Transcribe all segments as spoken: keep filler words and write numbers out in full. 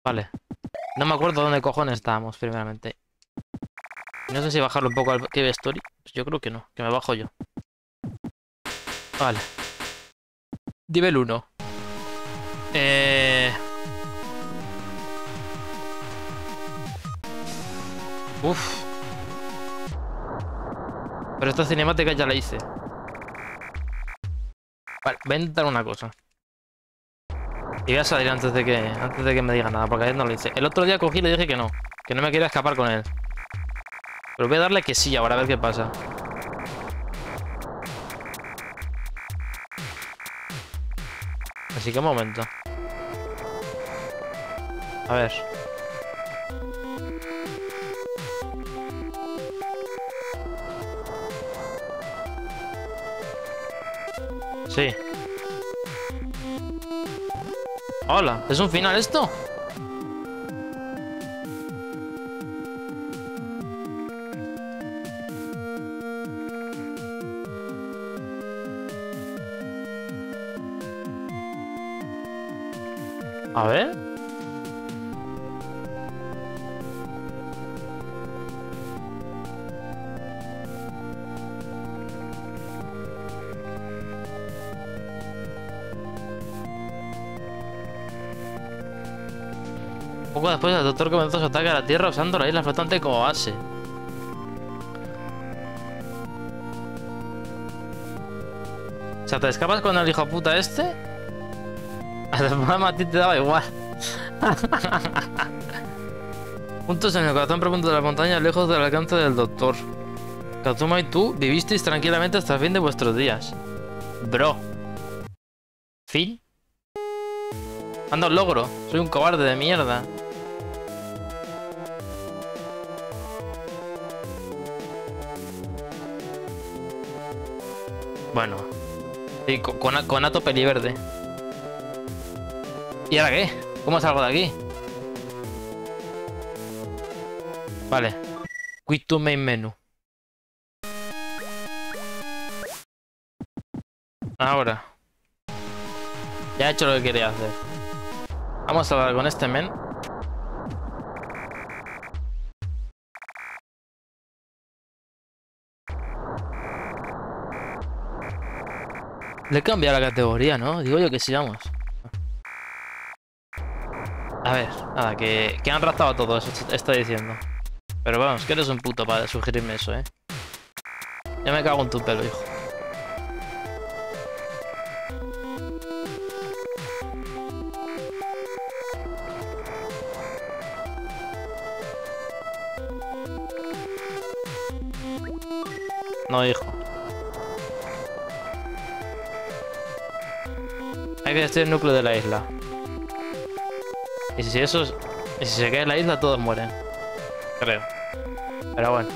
Vale. No me acuerdo dónde cojones estábamos, primeramente. No sé si bajarlo un poco al Cave Story. Pues yo creo que no, que me bajo yo. Vale. Nivel uno. Eh... Uf. Pero esta cinemática ya la hice. Vale, voy a intentar una cosa. Y voy a salir antes de que antes de que me diga nada, porque ayer no lo hice. El otro día cogí y le dije que no, que no me quería escapar con él. Pero voy a darle que sí ahora, a ver qué pasa. Así que un momento. A ver. Sí. Hola, ¿es un final esto? A ver. Poco después el doctor comenzó su ataque a la Tierra usando la isla flotante como base. O sea, ¿te escapas con el hijo puta este? A ti te daba igual. Juntos en el corazón profundo de la montaña, lejos del alcance del doctor. Kazuma y tú vivisteis tranquilamente hasta el fin de vuestros días. Bro. ¿Fin? Anda un logro. Soy un cobarde de mierda. Bueno. Sí, con, con, con Ato peliverde. ¿Y ahora qué? ¿Cómo salgo de aquí? Vale. Quit to main menu. Ahora. Ya he hecho lo que quería hacer. Vamos a hablar con este men. Le he cambiado la categoría, ¿no? Digo yo que sí, vamos. A ver, nada, que, que han raptado todo eso, estoy diciendo. Pero vamos, que eres un puto para sugerirme eso, ¿eh? Ya me cago en tu pelo, hijo. No, hijo. Hay que destruir el núcleo de la isla. Y si eso es... Y si se cae en la isla, todos mueren. Creo. Pero bueno.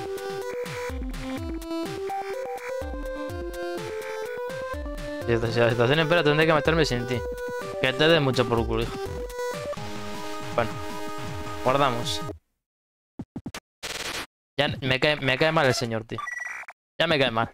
Si la situación espera, tendré que meterme sin ti. Que te dé mucho por culo, hijo. Bueno. Guardamos. Ya me cae, me cae mal el señor, tío. Ya me cae mal.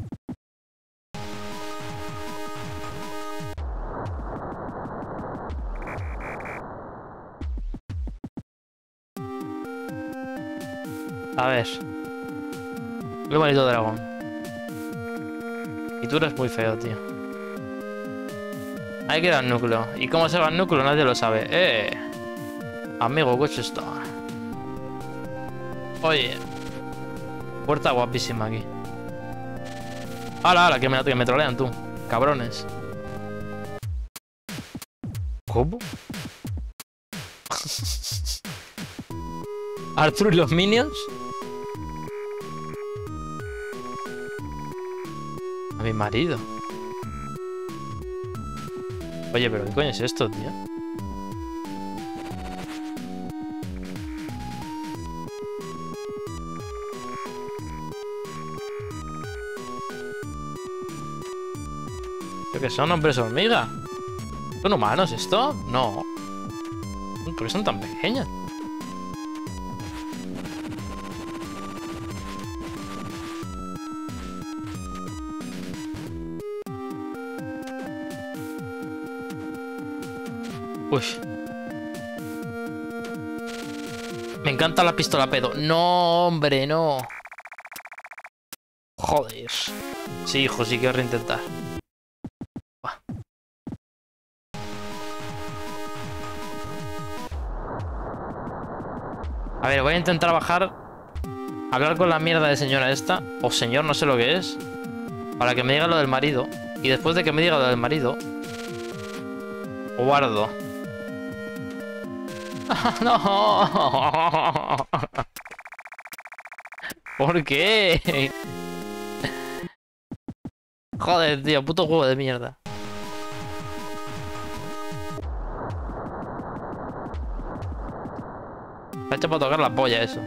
A ver. Qué bonito dragón. Y tú eres muy feo, tío. Hay que ir al núcleo. ¿Y cómo se va al núcleo? Nadie lo sabe. Eh. Amigo, ¿qué es esto? Oye. Puerta guapísima aquí. ¡Hala, hala! Que me, que me trolean tú. Cabrones. ¿Cómo? ¿Arthur y los Minions? A mi marido. Oye, pero ¿qué coño es esto, tío? ¿Qué son hombres hormiga? ¿Son humanos esto? No. ¿Por qué son tan pequeñas? Uy. Me encanta la pistola pedo. No, hombre, no. Joder. Sí, hijo, sí quiero reintentar. Buah. A ver, voy a intentar bajar. Hablar con la mierda de señora esta. O señor, no sé lo que es. Para que me diga lo del marido. Y después de que me diga lo del marido... Guardo. No. ¿Por qué? Joder, tío, puto juego de mierda. Me ha hecho para tocar la polla eso.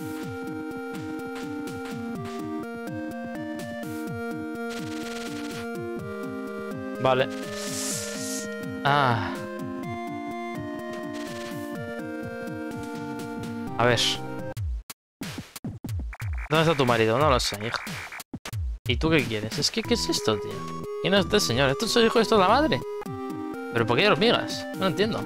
Vale. Ah. A ver. ¿Dónde está tu marido? No lo sé, hijo. ¿Y tú qué quieres? Es que, ¿qué es esto, tío? ¿Quién es este señor? ¿Esto es el hijo de esto de la madre? ¿Pero por qué hay hormigas? No entiendo.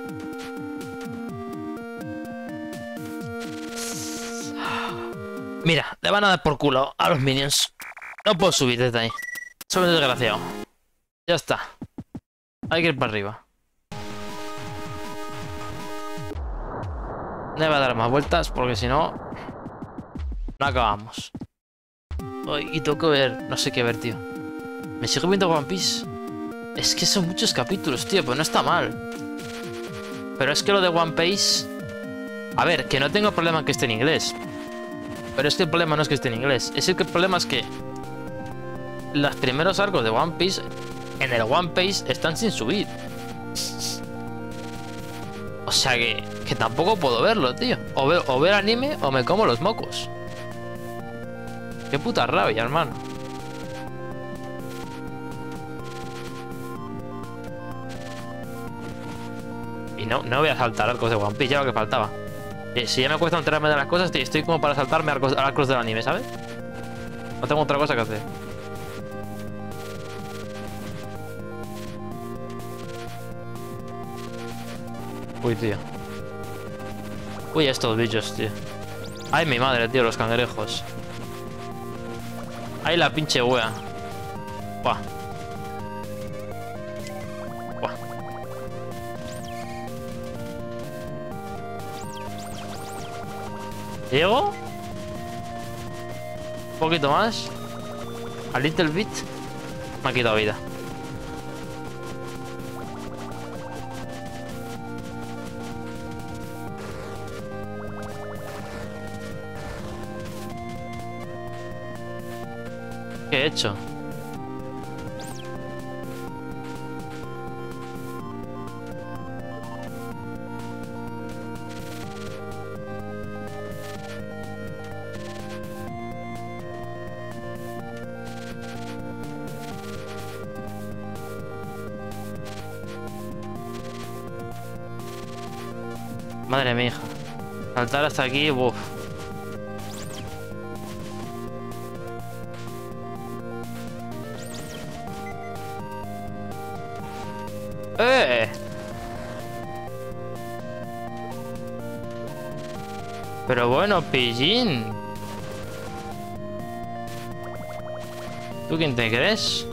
Mira, le van a dar por culo a los minions. No puedo subir desde ahí. Soy un desgraciado. Ya está. Hay que ir para arriba. No le voy a dar más vueltas porque si no... No acabamos. Ay, y tengo que ver... No sé qué ver, tío. ¿Me sigo viendo One Piece? Es que son muchos capítulos, tío. Pues no está mal. Pero es que lo de One Piece... A ver, que no tengo problema en que esté en inglés. Pero es que el problema no es que esté en inglés. Es el que el problema es que... Los primeros arcos de One Piece... En el One Piece están sin subir. O sea que... Que tampoco puedo verlo, tío. O, ve, o ver anime o me como los mocos. Qué puta rabia, hermano. Y no, no voy a saltar arcos de One Piece, ya lo que faltaba. Si ya me cuesta enterarme de las cosas, estoy como para saltarme arcos, arcos del anime, ¿sabes? No tengo otra cosa que hacer. Uy, tío. Uy, estos bichos, tío. Ay, mi madre, tío, los cangrejos. Ay, la pinche wea. Buah. Buah. ¿Llego? Un poquito más. A little bit. Me ha quitado vida. ¿Qué he hecho? Madre mía, hija. Saltar hasta aquí, uff. ¡Eh! Pero bueno, pillín. ¿Tú quién te crees?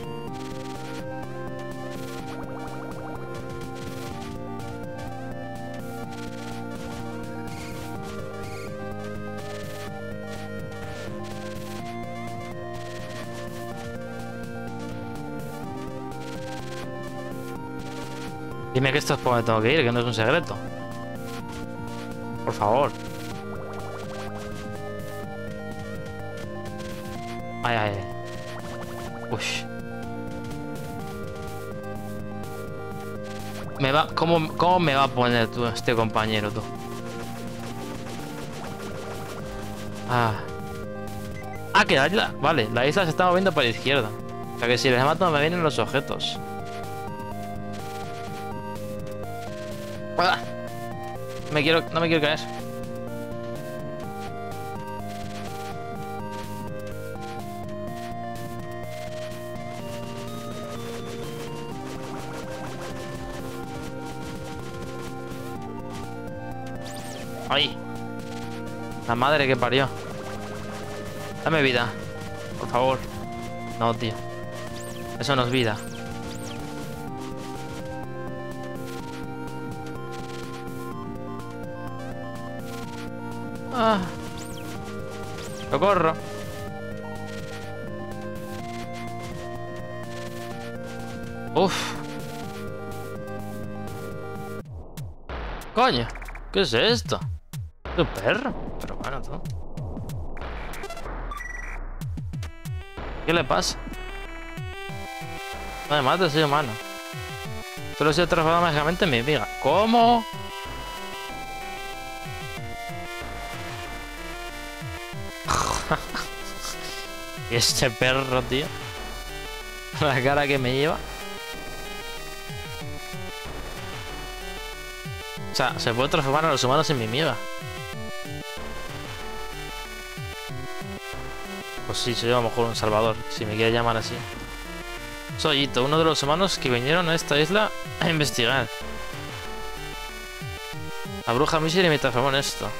Dime que esto es por donde tengo que ir, que no es un secreto. Por favor. Ay, ay, ay. Uy. Me va... ¿Cómo, cómo me va a poner tú, este compañero, tú? Ah. Ah, que la isla... Vale, la isla se está moviendo para la izquierda. O sea que si les mato me vienen los objetos. Ah. Me quiero... No me quiero caer. Ahí. La madre que parió. Dame vida. Por favor. No, tío. Eso no es vida. Ah. ¡Socorro! Uf. Coño. ¿Qué es esto? ¿Tu perro? Pero bueno, tú. ¿Qué le pasa? No me mates, soy humano. Solo se ha transformado mágicamente en mi amiga. ¿Cómo? Y este perro, tío. La cara que me lleva. O sea, se puede transformar a los humanos en mi amiga. Pues sí, soy a lo mejor un salvador, si me quiere llamar así. Soy Ito, uno de los humanos que vinieron a esta isla a investigar. La bruja Misery me transformó en esto.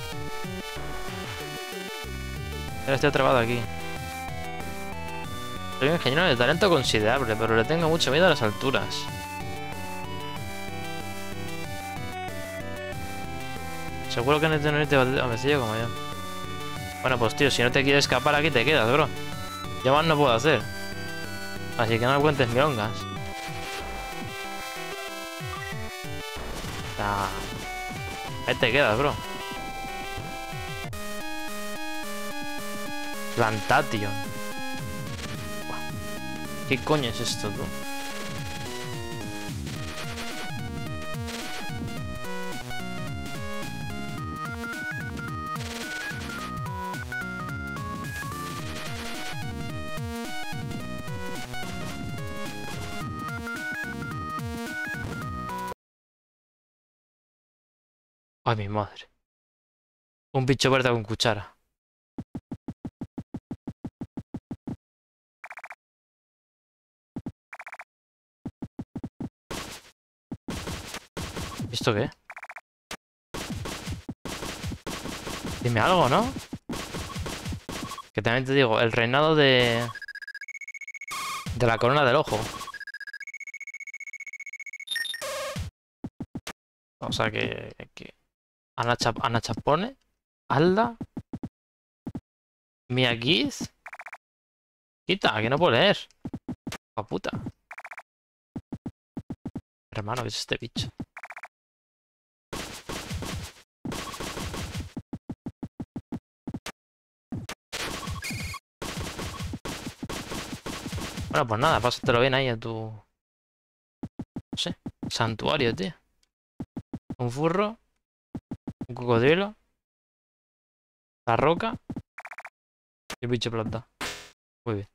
Ahora estoy atrapado aquí. Soy un ingeniero de talento considerable, pero le tengo mucho miedo a las alturas. Seguro que no te no te vacío como yo. Bueno, pues tío, si no te quieres escapar aquí te quedas, bro. Yo más no puedo hacer. Así que no me cuentes milongas. Ah, ahí te quedas, bro. Plantation. ¿Qué coño es esto, tú? Ay, mi madre. Un bicho verde con cuchara. ¿Esto qué? Dime algo, ¿no? Que también te digo, el reinado de... de la corona del ojo. O sea que... que... Ana, Chap Ana Chapone, Alda, Miyagi, quita, que no puedo leer. ¡Oh, puta! Hermano, ¿qué es este bicho? Bueno, pues nada, pásatelo bien ahí a tu... no sé, santuario, tío. Un furro. Un cocodrilo. La roca. Y el bicho planta. Muy bien.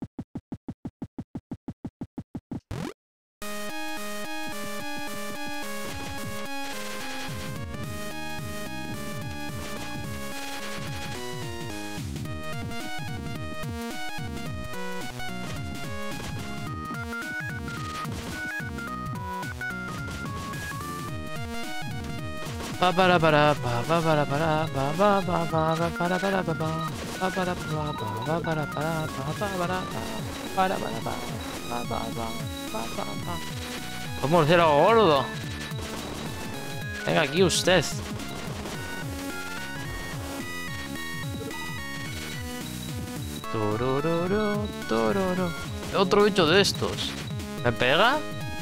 Pa para para pa pa para para pa pa pa pa para para pa pa para pa pa para para pa pa para para para pa pa pa pa pa. Como el cielo gordo. Venga aquí usted. Torororo, tororo. Otro bicho de estos. ¿Me pega?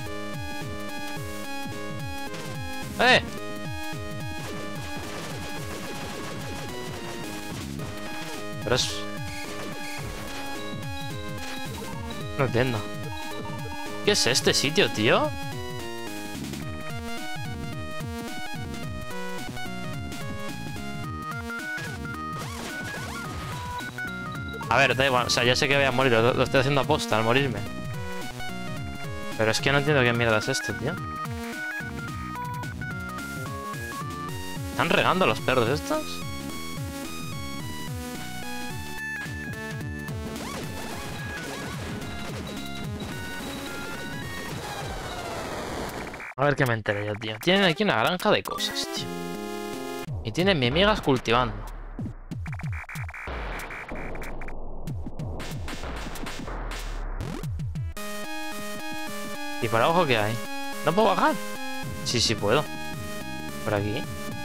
¡Eh! Pero es... no entiendo. ¿Qué es este sitio, tío? A ver, da igual, o sea, ya sé que voy a morir, lo, lo estoy haciendo aposta al morirme. Pero es que no entiendo qué mierda es esto, tío. ¿Están regando los perros estos? A ver qué me enteré yo, tío. Tienen aquí una granja de cosas, tío. Y tienen mi amigas cultivando. ¿Y para abajo qué hay? ¿No puedo bajar? Sí, sí puedo. ¿Por aquí?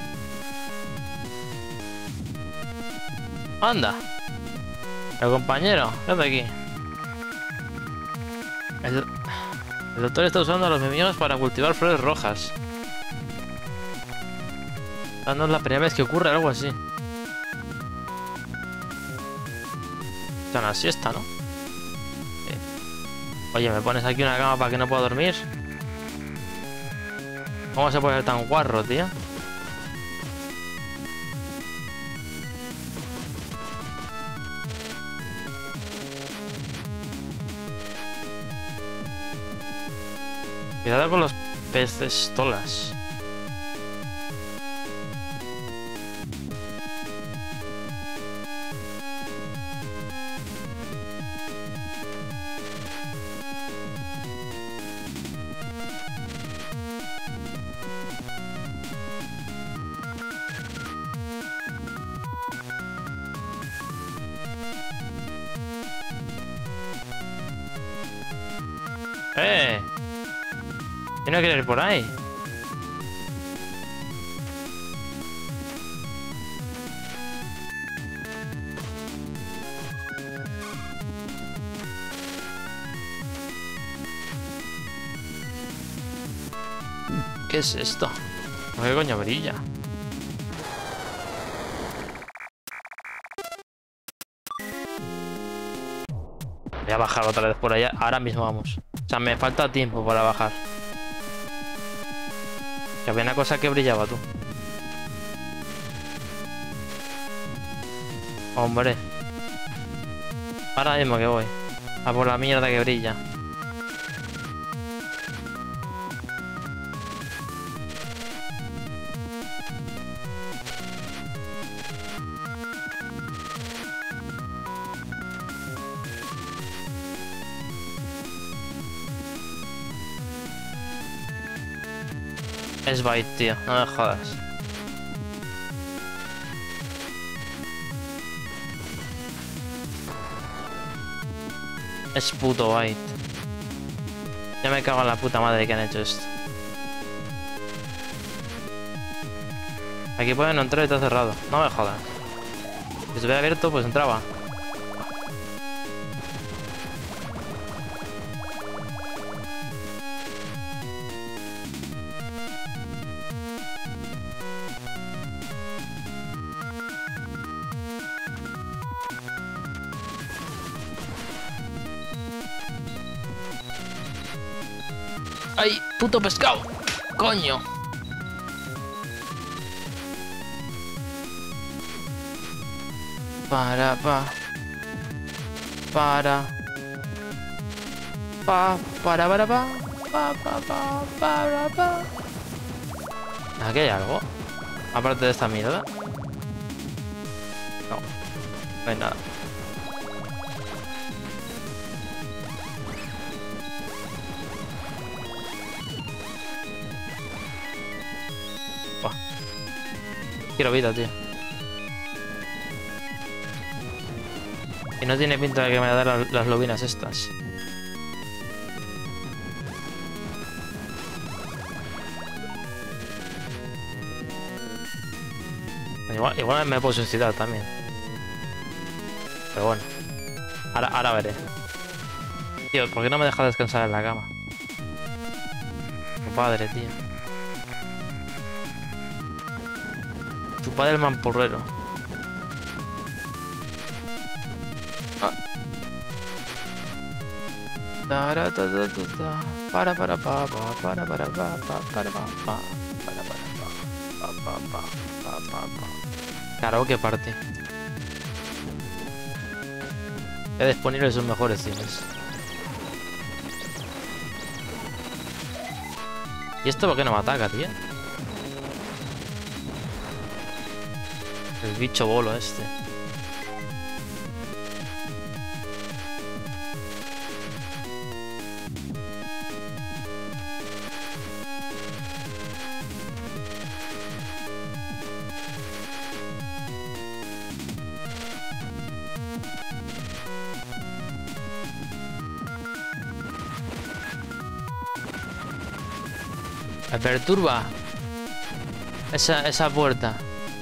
¡Anda! El compañero, ¿qué hace aquí? El, el doctor está usando a los mimos para cultivar flores rojas. Ah, no es la primera vez que ocurre algo así. Está en la siesta, ¿no? Sí. Oye, ¿me pones aquí una cama para que no pueda dormir? ¿Cómo se puede ser tan guarro, tío? Cuidado con los peces tolas. ¡Eh! ¿Quién no quiere ir por ahí? ¿Qué es esto? ¿Qué coño brilla? Voy a bajar otra vez por allá. Ahora mismo vamos. O sea, me falta tiempo para bajar. Que había una cosa que brillaba, tú. Hombre. Ahora mismo que voy. A por la mierda que brilla. Es Byte, tío. No me jodas. Es puto Byte. Ya me cago en la puta madre que han hecho esto. Aquí pueden entrar y está cerrado. No me jodas. Si se hubiera abierto, pues entraba. ¡Ay, puto pescado! ¡Coño! Para, pa. Para. Pa, para, para, pa. Pa, pa, pa, para, pa. ¿Aquí hay algo? Aparte de esta mierda. No. No hay nada. Quiero vida, tío. Y no tiene pinta de que me va a dar las, las lobinas estas. Igual, igual me puedo suicidar también. Pero bueno. Ahora, ahora veré. Tío, ¿por qué no me deja descansar en la cama? Tu padre, tío. Tu padre el mamporrero. Ah. Para para para para para para para para para para karaoke parte. Ya disponibles sus mejores cines. ¿Y esto por qué no me ataca, tío? El bicho bolo este. Me perturba. Esa, esa puerta.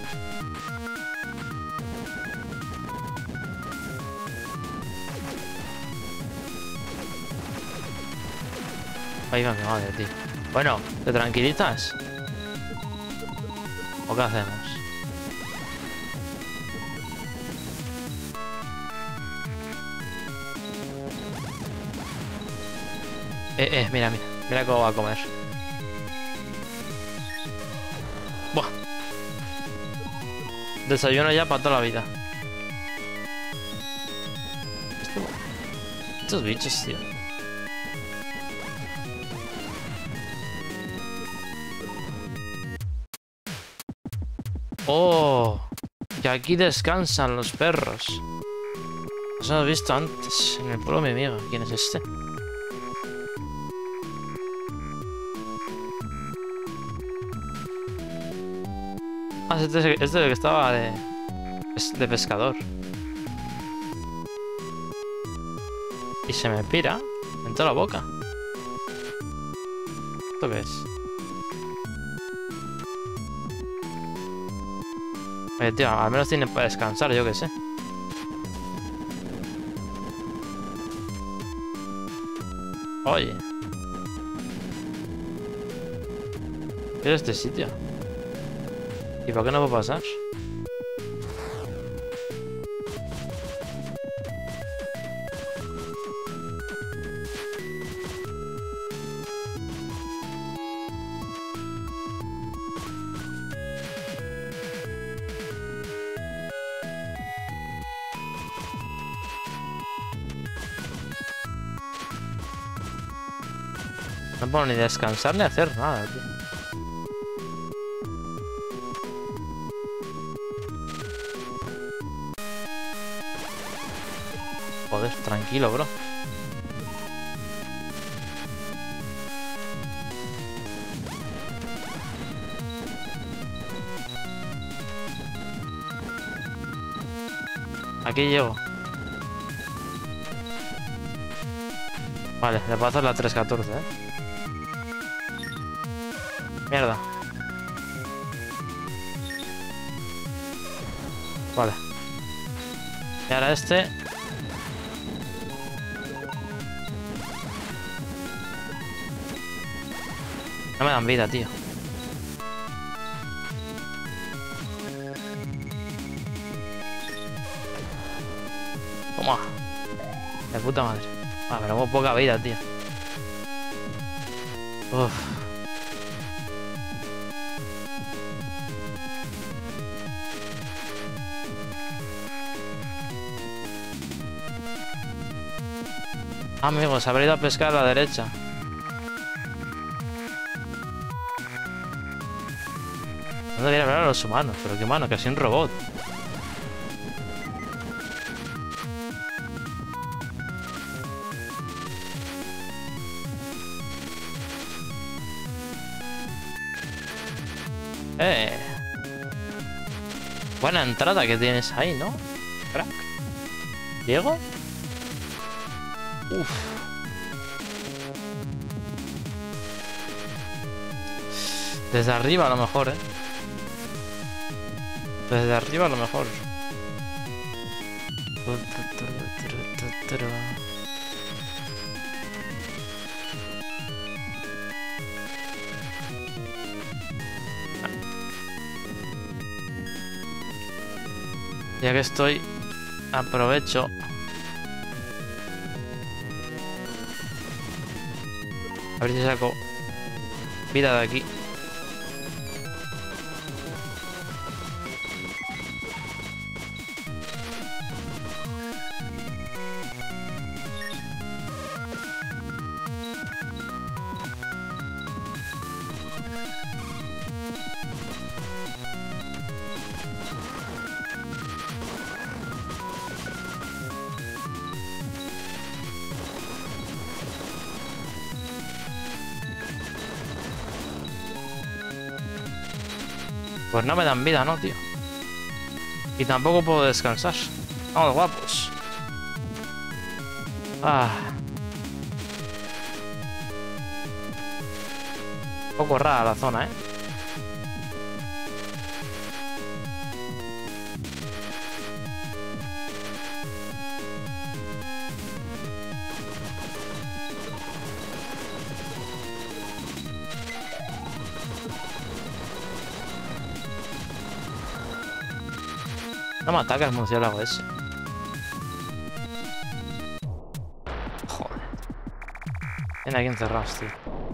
Ahí va mi madre, tío. Bueno, ¿te tranquilizas? ¿O qué hacemos? Eh, eh, mira, mira. Mira cómo va a comer. Buah. Desayuno ya para toda la vida. Esto... Estos bichos, tío. Oh, que aquí descansan los perros. Los hemos visto antes en el pueblo de mi amiga. ¿Quién es este? Ah, este es el, este es el que estaba de, de pescador. Y se me pira en toda la boca. ¿Esto qué es? Oye, tío, al menos tienen para descansar, yo qué sé. Oye. ¿Qué es este sitio? ¿Y por qué no puedo pasar? No puedo ni descansar ni hacer nada, tío. Joder, tranquilo, bro. Aquí llego. Vale, le puedo hacer la tres catorce, eh. Mierda. Vale. Y ahora este. No me dan vida, tío. Toma. De puta madre. Ah, pero tengo poca vida, tío. Uf. Amigos, habré ido a pescar a la derecha. No debería hablar a los humanos, pero qué humano, que soy un robot. Eh. Buena entrada que tienes ahí, ¿no? Crack. ¿Diego? Uf. Desde arriba a lo mejor, ¿eh? Desde arriba a lo mejor. Ya que estoy, aprovecho. A ver si saco vida de aquí. Pues no me dan vida, ¿no, tío? Y tampoco puedo descansar. Vamos, guapos. Ah. poco rara la zona, ¿eh? No me ataca el murciélago ese. Joder. Tiene aquí encerrados, tío.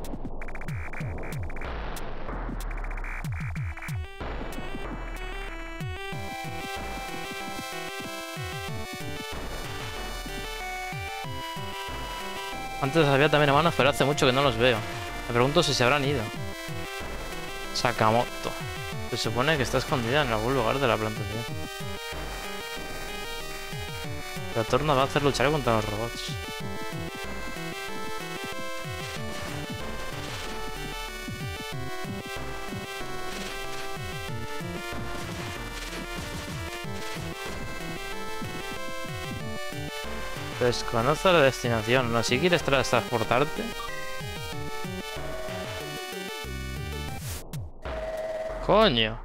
Antes había también hermanos, pero hace mucho que no los veo. Me pregunto si se habrán ido. Sakamoto. Se supone que está escondida en algún lugar de la plantación. La torna va a hacer luchar contra los robots. Desconozco la destinación. ¿No si quieres transportarte? Coño.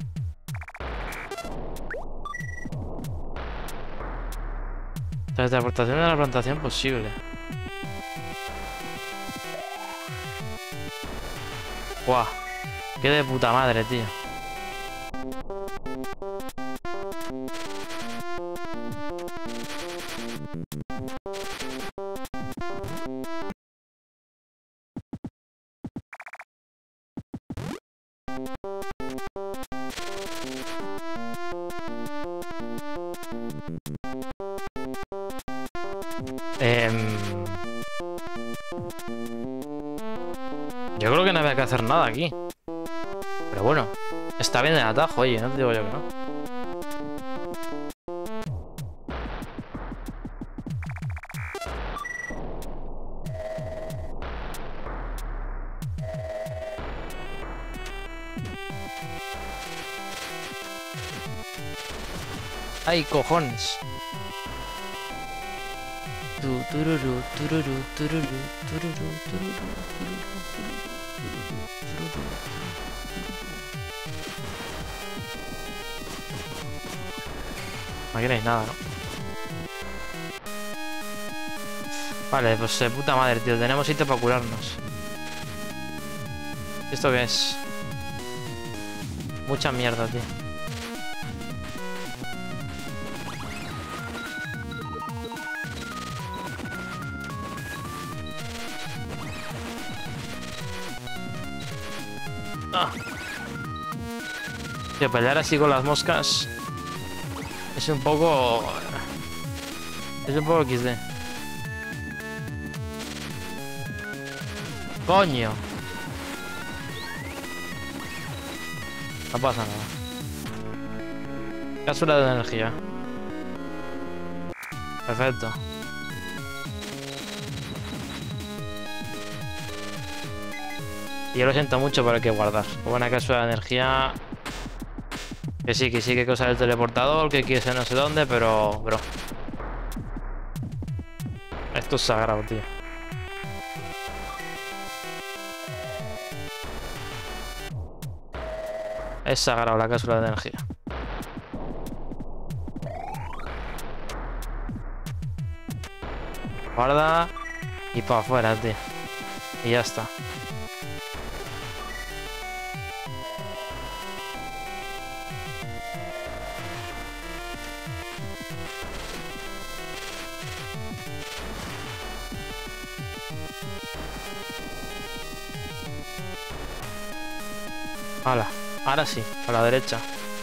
Transportación de la plantación posible. Guau. Qué de puta madre, tío. Eh... Yo creo que no había que hacer nada aquí. Pero bueno, está bien el atajo, oye, no te digo yo que no. ¡Ay, cojones! Aquí no hay nada, ¿no? Vale, pues de puta madre, tío. Tenemos sitio para curarnos. ¿Esto qué es? Mucha mierda, tío. Ah. Tío, pelear así con las moscas es un poco... Es un poco equis de. ¡Coño! No pasa nada. Cápsula de energía. Perfecto. Y yo lo siento mucho, pero hay que guardar. Buena cápsula de energía. Que sí, que sí, que hay que usar el teleportador, que quiere ser no sé dónde, pero... Bro. Esto es sagrado, tío. Es sagrado la cápsula de energía. Guarda. Y para afuera, tío. Y ya está. Hala, ahora sí, a la derecha.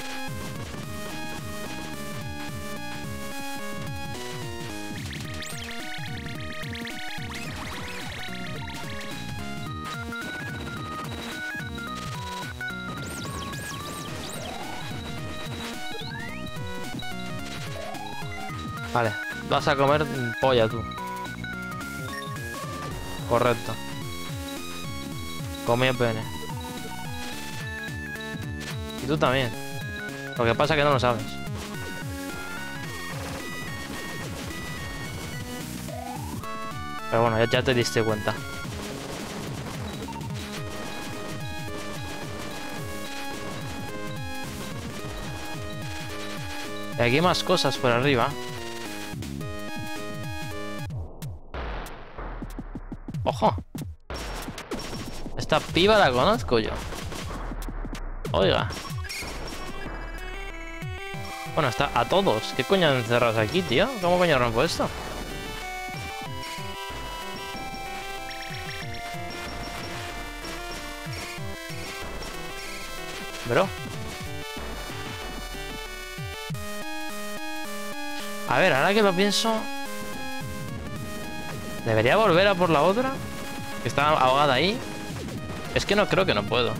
Vale, vas a comer polla tú. Correcto. Comí pene. Y tú también. Lo que pasa es que no lo sabes. Pero bueno, ya, ya te diste cuenta. Y aquí hay más cosas por arriba. ¡Ojo! Esta piba la conozco yo. Oiga. Bueno, está a todos. ¿Qué coño han encerrados aquí, tío? ¿Cómo coño rompo esto? Bro. A ver, ahora que lo pienso... ¿Debería volver a por la otra? Que está ahogada ahí. Es que no creo que no puedo.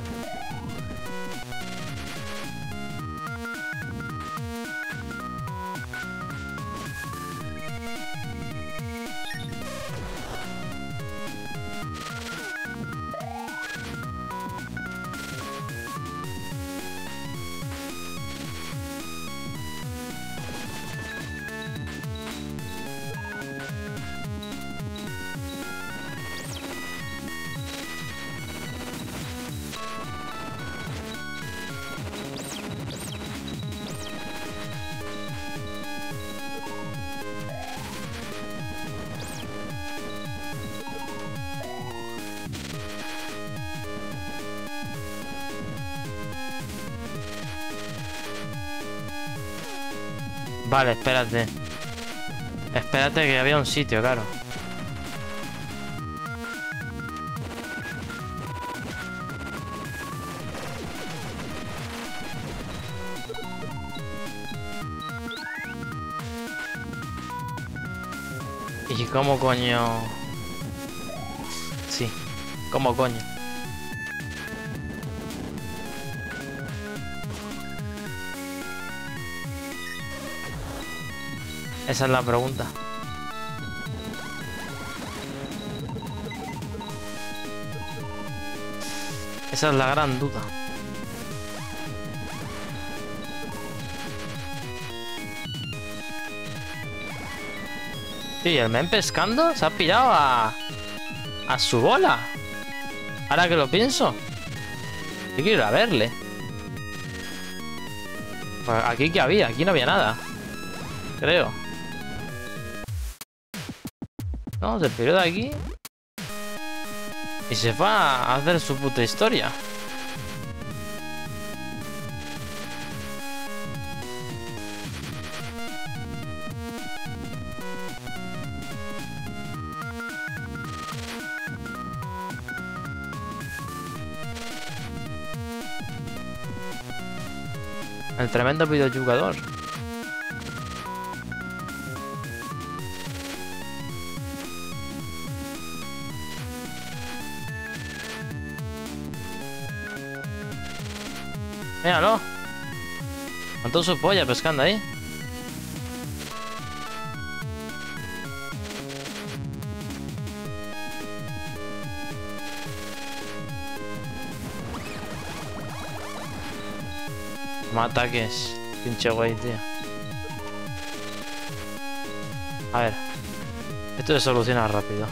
Vale, espérate. Espérate que había un sitio, claro. ¿Y cómo coño? Sí, ¿cómo coño? Esa es la pregunta. Esa es la gran duda. Sí, el men pescando se ha pirado a... a su bola. Ahora que lo pienso. Yo quiero ir a verle. Pues aquí que había, aquí no había nada. Creo. No, se piró de aquí. Y se fue a hacer su puta historia. El tremendo videojugador. Míralo. Con toda su polla pescando ahí. Más ataques. Pinche güey, tío. A ver. Esto se soluciona rápido.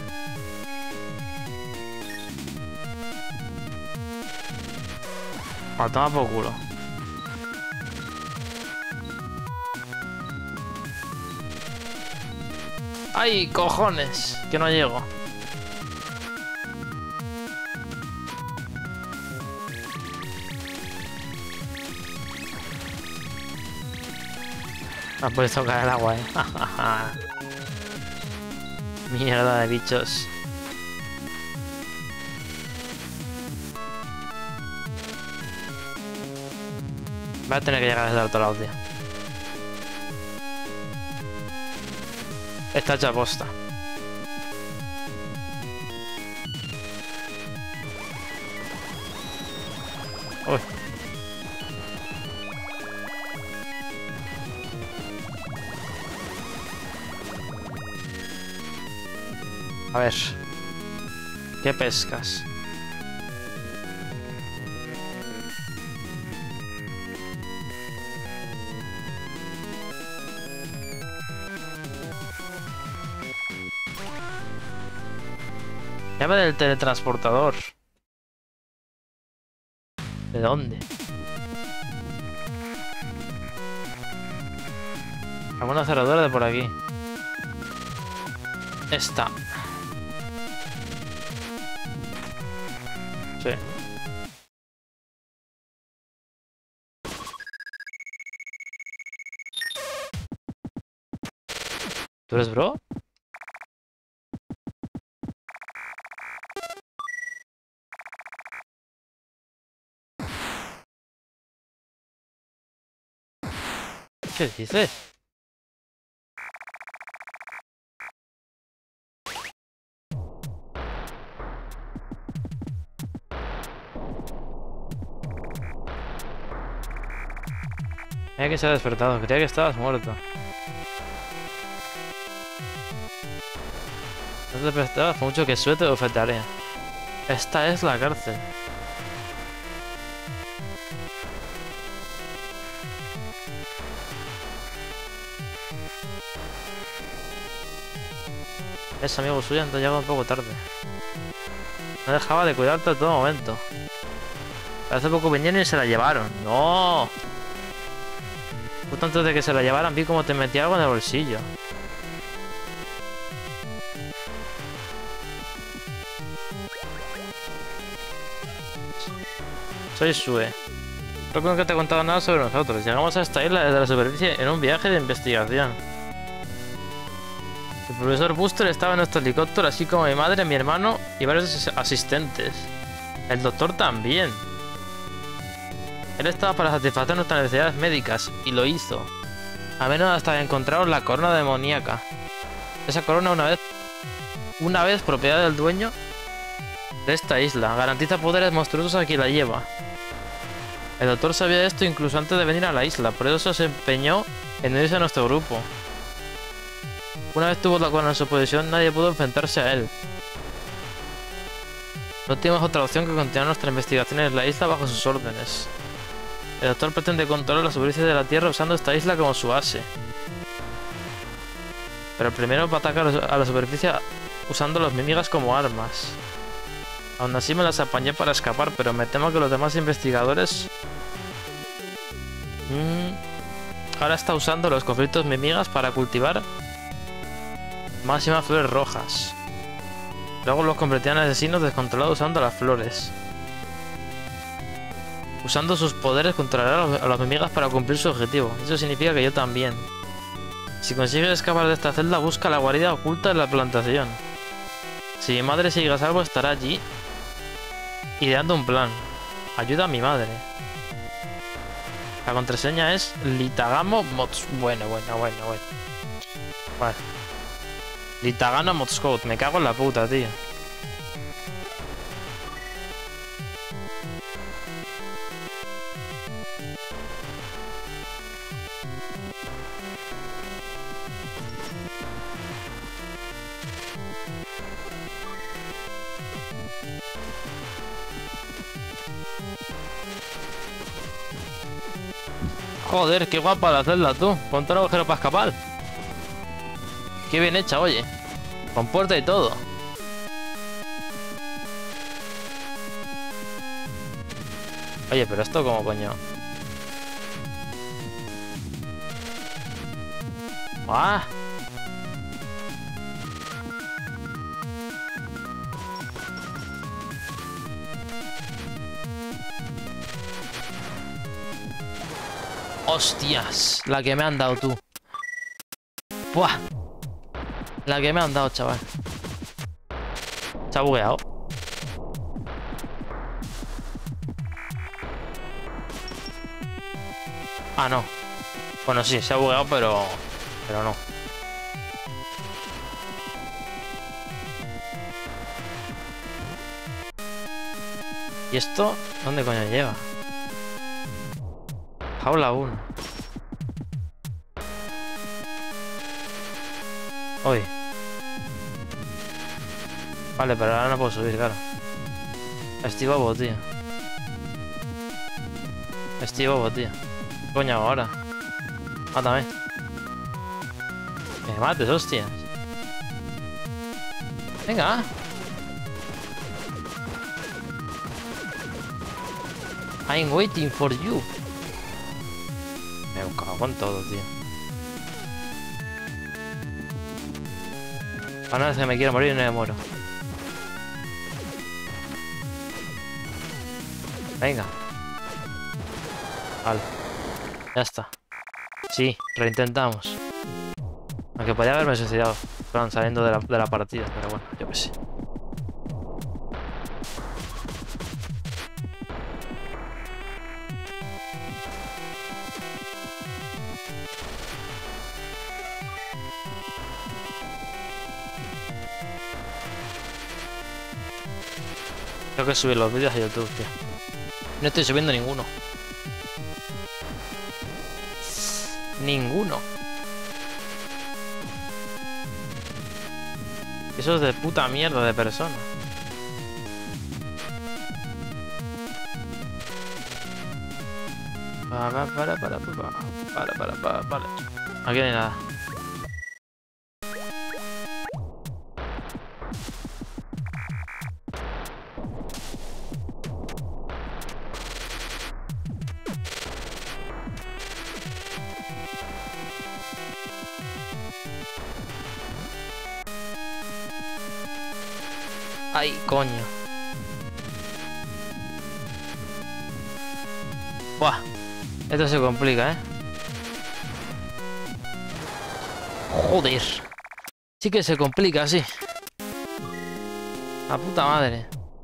A tomar por culo. ¡Ay, cojones! Que no llego. Me ha puesto caer el agua, eh. Mierda de bichos. Va a tener que llegar desde el otro lado, tío. Está hecha posta. Uy. A ver. ¿Qué pescas? Llave del teletransportador. ¿De dónde? Alguna cerradura de por aquí. Esta. Sí. ¿Tú eres bro? ¿Qué dices? Mira que se ha despertado, creía que estabas muerto. No te despertabas, por mucho que suete o fetaré. Esta es la cárcel. Es amigo suyo, entonces llega un poco tarde. No dejaba de cuidarte en todo momento. Hace poco vinieron y se la llevaron. ¡No! Justo antes de que se la llevaran vi cómo te metí algo en el bolsillo. Soy Sue. Creo que nunca te he contado nada sobre nosotros. Llegamos a esta isla desde la superficie en un viaje de investigación. El profesor Buster estaba en nuestro helicóptero, así como mi madre, mi hermano y varios asistentes. El doctor también. Él estaba para satisfacer nuestras necesidades médicas, y lo hizo. A menos hasta encontraron la corona demoníaca. Esa corona una vez... Una vez propiedad del dueño de esta isla. Garantiza poderes monstruosos a quien la lleva. El doctor sabía esto incluso antes de venir a la isla, por eso se empeñó en unirse a nuestro grupo. Una vez tuvo la corona en su posesión, nadie pudo enfrentarse a él. No tuvimos otra opción que continuar nuestras investigaciones en la isla bajo sus órdenes. El doctor pretende controlar la superficie de la Tierra usando esta isla como su base. Pero primero va a atacar a la superficie usando los mimigas como armas. Aún así me las apañé para escapar, pero me temo que los demás investigadores... Mm, ahora está usando los conflictos mimigas para cultivar máximas flores rojas. Luego los convertirán en asesinos descontrolados usando las flores. Usando sus poderes controlará a los mimigas para cumplir su objetivo. Eso significa que yo también. Si consigues escapar de esta celda, busca la guarida oculta en la plantación. Si mi madre sigue a salvo, estará allí ideando un plan. Ayuda a mi madre. La contraseña es Litagamo Mods... Bueno, bueno, bueno, bueno. Vale. Litagano Modscode. Me cago en la puta, tío. Joder, qué guapa la celda, tú. Ponte un agujero para escapar. Qué bien hecha, oye. Con puerta y todo. Oye, pero esto como coño. ¡Ah! ¡Hostias! La que me han dado, tú. ¡Buah! La que me han dado, chaval. Se ha bugueado. Ah, no. Bueno, sí, se ha bugueado, pero... Pero no. ¿Y esto? ¿Dónde coño lleva? Jaula uno. Uy. Vale, pero ahora no puedo subir, claro. Estoy bobo, tío. Estoy bobo, tío. ¿Qué coño hago ahora? Mátame. Que me mates, hostias. Venga. I'm waiting for you. Me cago con todo, tío. A no ser que me quiero morir y no me muero. Venga. Vale. Ya está. Sí, reintentamos. Aunque podría haberme suicidado. Perdón, saliendo de la, de la partida, pero bueno, yo qué sé. Tengo que subir los vídeos a YouTube, tío. No estoy subiendo ninguno. Ninguno. Eso es de puta mierda de persona. Para, para, para, para, para, para, para, para. Aquí no hay nada. Ay, coño. Buah. Esto se complica, ¿eh? Joder. Sí que se complica, sí. La puta madre.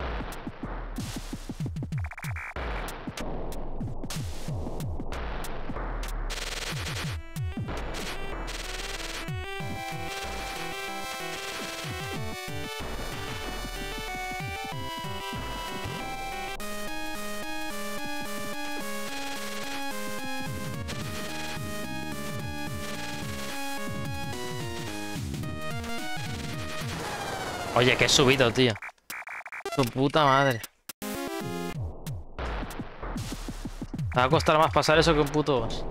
Oye, que he subido, tío. Tu puta madre. Me va a costar más pasar eso que un puto boss.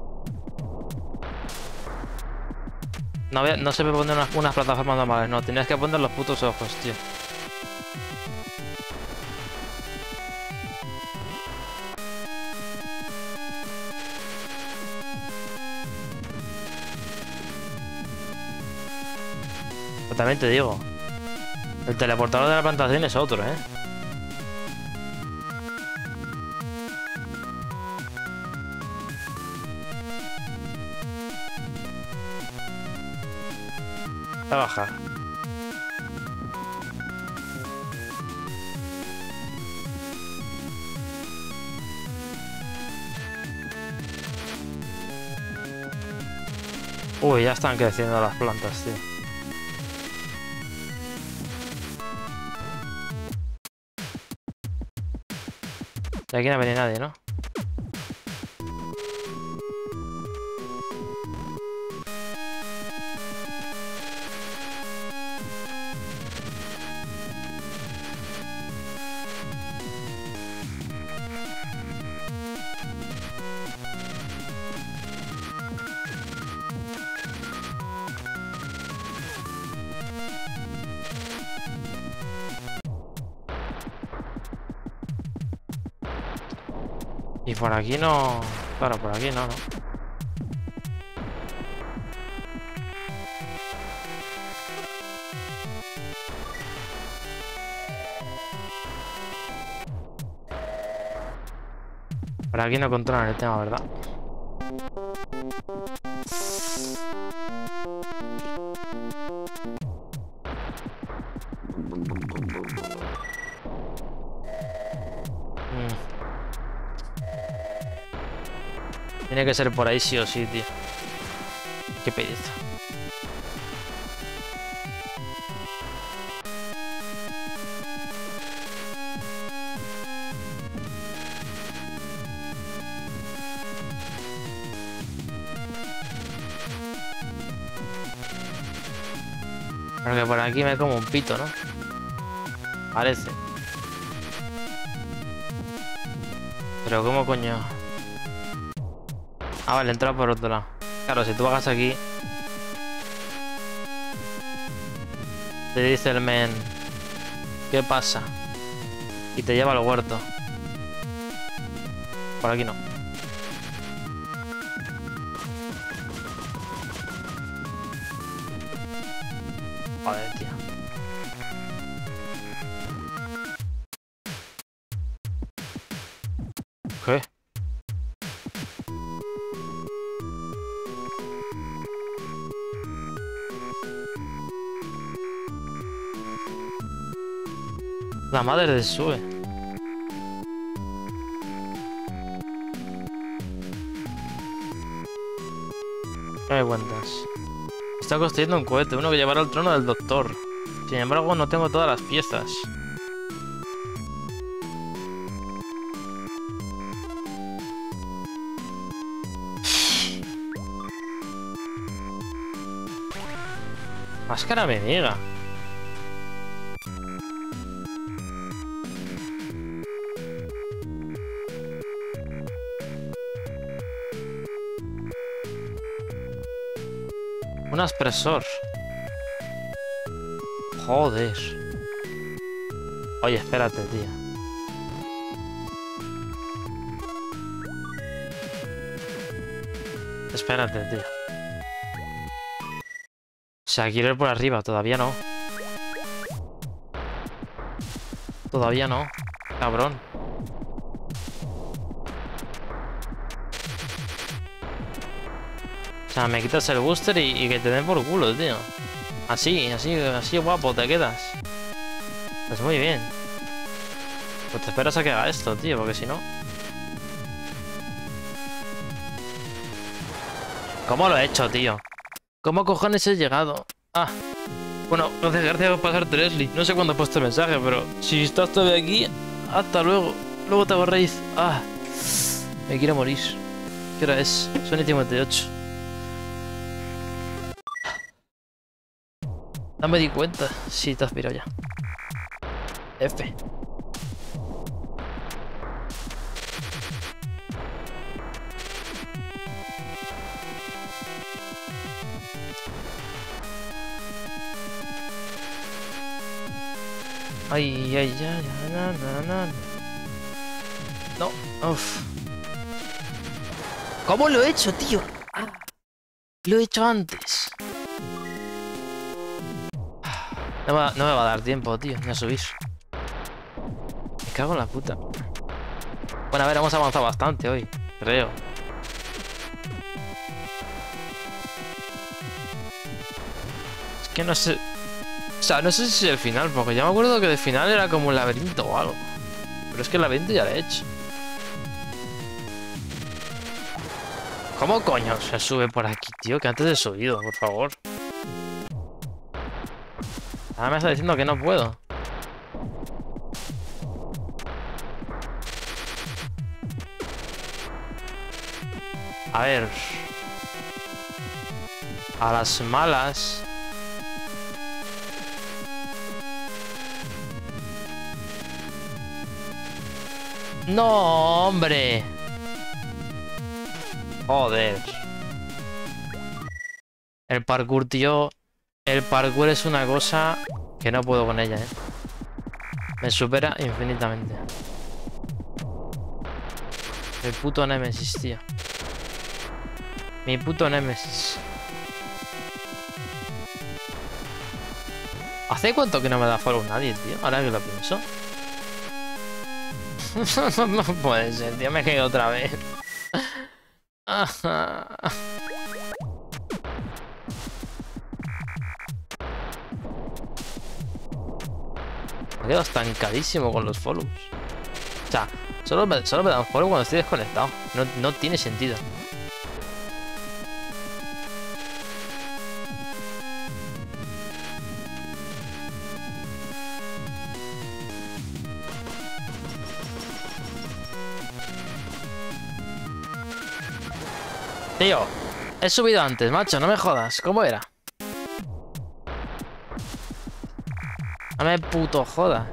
No, voy a- no se me ponen unas, unas plataformas normales, no. Tenías que poner los putos ojos, tío. Pero también te digo. El teleportador de la plantación es otro, ¿eh? Voy a bajar. Uy, ya están creciendo las plantas, tío. De aquí no viene nadie, ¿no? Y por aquí no... Claro, por aquí no, ¿no? Por aquí no controlan el tema, ¿verdad? Mm. Tiene que ser por ahí sí o sí, tío. Qué pereza. Porque por aquí me como un pito, ¿no? Parece. Pero ¿cómo coño? Ah, vale, entra por otro lado. Claro, si tú bajas aquí... Te dice el men... ¿Qué pasa? Y te lleva al huerto. Por aquí no. Joder, tío. ¿Qué? La madre de Sue. ¿Qué me cuentas? Está construyendo un cohete, uno que llevará al trono del doctor. Sin embargo, no tengo todas las piezas. Máscara me niega. Un aspersor. Joder. Oye, espérate, tío. Espérate, tío. O sea, quiero ir por arriba. Todavía no. Todavía no. Cabrón. O sea, me quitas el booster y, y que te den por culo, tío. Así, así, así guapo te quedas. Pues muy bien. Pues te esperas a que haga esto, tío, porque si no... ¿Cómo lo he hecho, tío? ¿Cómo cojones he llegado? Ah. Bueno, gracias, gracias por pasarte, Leslie. No sé cuándo he puesto el mensaje, pero si estás todavía aquí, hasta luego. Luego te borréis. Ah. Me quiero morir. ¿Qué hora es? Son y cincuenta y ocho. No me di cuenta. Sí, te has pirado ya. F. Ay, ay, ay, ay, na, na, na. No, uff. ¿Cómo lo he hecho, tío? Ah, lo he hecho antes. No me, va, no me va a dar tiempo, tío, ni a subir. Me cago en la puta. Bueno, a ver, hemos avanzado bastante hoy, creo. Es que no sé... O sea, no sé si es el final, porque ya me acuerdo que el final era como un laberinto o algo. Pero es que el laberinto ya lo he hecho. ¿Cómo coño se sube por aquí, tío? Que antes he subido, por favor. Ahora me está diciendo que no puedo. A ver. A las malas. No, hombre. Joder. El parkour, tío. El parkour es una cosa que no puedo con ella, eh. Me supera infinitamente. El puto Nemesis, tío. Mi puto Nemesis. ¿Hace cuánto que no me da follow nadie, tío? Ahora que lo pienso. No puede ser, tío. Me he caído otra vez. Me quedo estancadísimo con los follows. O sea, solo me, solo me dan follow cuando estoy desconectado. No, no tiene sentido. Tío, he subido antes, macho, no me jodas. ¿Cómo era? No me puto jodas.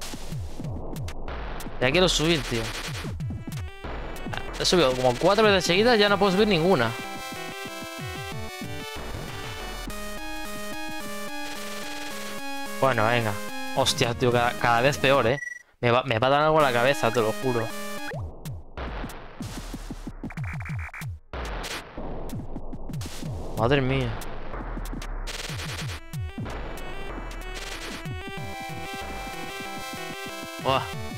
Ya quiero subir, tío. He subido como cuatro veces seguidas, ya no puedo subir ninguna. Bueno, venga. Hostia, tío, cada, cada vez peor, ¿eh? Me va, me va a dar algo en la cabeza, te lo juro. Madre mía. Buah.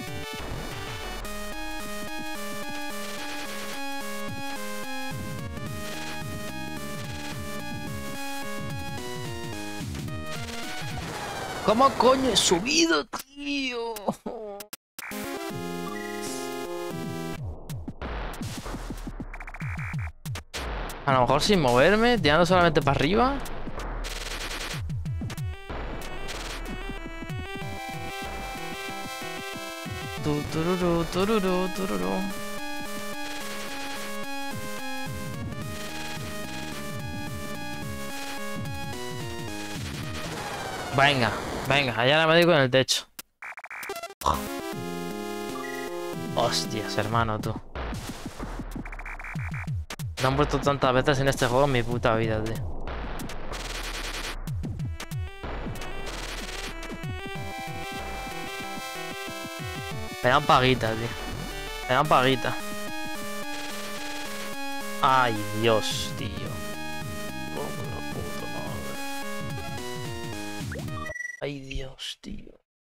¿Cómo coño he subido, tío? A lo mejor sin moverme, tirando solamente para arriba. Tu, tururú, tururú, tururú. Venga, venga, allá la médico en el techo. Hostias, hermano, tú. Me han muerto tantas veces en este juego en mi puta vida, tío. Me dan paguita, tío. Me dan paguita. Ay, Dios, tío. Como la puta madre. Ay, Dios, tío.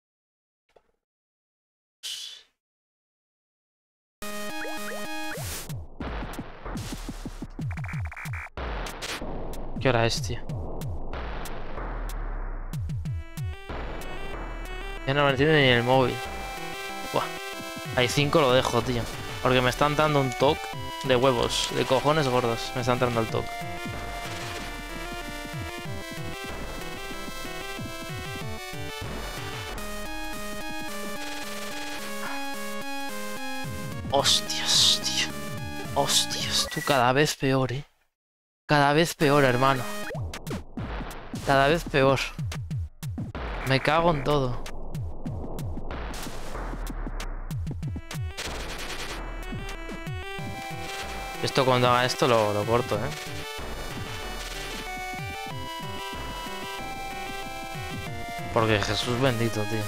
¿Qué hora es, tío? Ya no me entiende ni el móvil. Buah. Hay cinco lo dejo, tío. Porque me están dando un toque de huevos. De cojones gordos. Me están dando el toque. Hostias, tío. Hostias, tú cada vez peor, eh. Cada vez peor, hermano. Cada vez peor. Me cago en todo. Esto cuando haga esto lo, lo corto, ¿eh? Porque Jesús bendito, tío.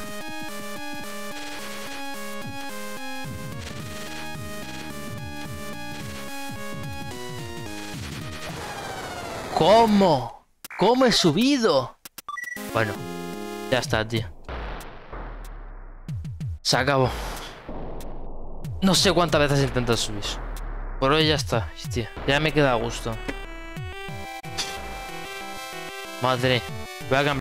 ¿Cómo? ¿Cómo he subido? Bueno, ya está, tío. Se acabó. No sé cuántas veces he intentado subir. Por hoy ya está, hostia. Ya me queda a gusto. Madre. Voy a cambiar.